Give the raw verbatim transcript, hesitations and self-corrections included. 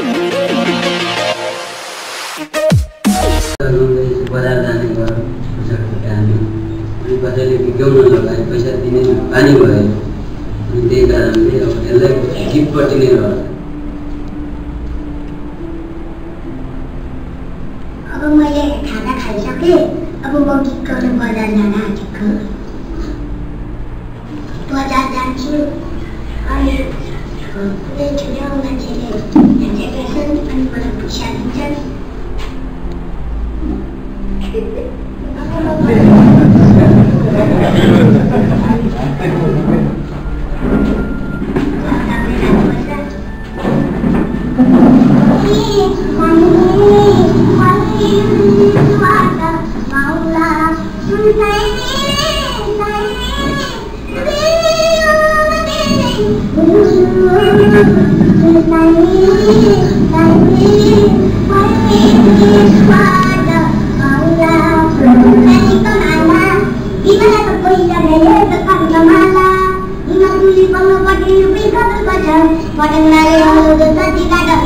बजार जाने भयो पैसा हामी अनि कसैले बिगाउन लगाए पैसा दिने बानी भयो अनि त्यही कारणले अब यसलाई गिफ्टपट्टि नै रह्यो। अब मैले खाना खाइसकेँ, अब म गीत गाउन बजार जान आँटेको। बजार जान्छु अनि कुनै ठुलो मान्छेले हेरेका छन् अनि मलाई पैसा दिन्छन्। Padang lari yang udah tadi kata